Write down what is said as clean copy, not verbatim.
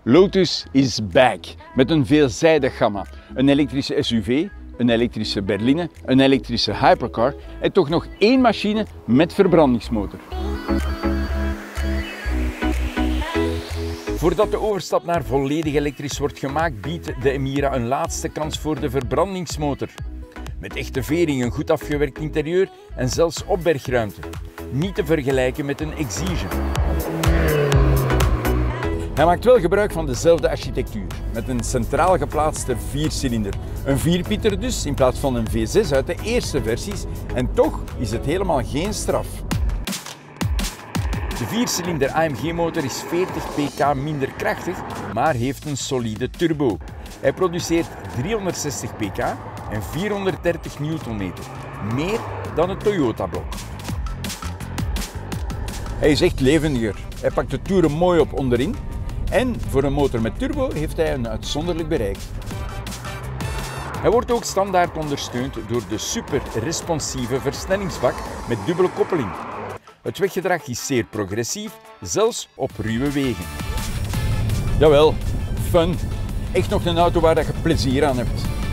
Lotus is back met een veelzijdig gamma. Een elektrische SUV, een elektrische berline, een elektrische hypercar en toch nog één machine met verbrandingsmotor. Voordat de overstap naar volledig elektrisch wordt gemaakt, biedt de Emira een laatste kans voor de verbrandingsmotor. Met echte vering, een goed afgewerkt interieur en zelfs opbergruimte. Niet te vergelijken met een Exige. Hij maakt wel gebruik van dezelfde architectuur, met een centraal geplaatste viercilinder. Een vierpieter dus, in plaats van een V6 uit de eerste versies, en toch is het helemaal geen straf. De viercilinder AMG-motor is 40 pk minder krachtig, maar heeft een solide turbo. Hij produceert 360 pk en 430 Nm, meer dan het Toyota-blok. Hij is echt levendiger. Hij pakt de toeren mooi op onderin en voor een motor met turbo heeft hij een uitzonderlijk bereik. Hij wordt ook standaard ondersteund door de super responsieve versnellingsbak met dubbele koppeling. Het weggedrag is zeer progressief, zelfs op ruwe wegen. Jawel, fun. Echt nog een auto waar je plezier aan hebt.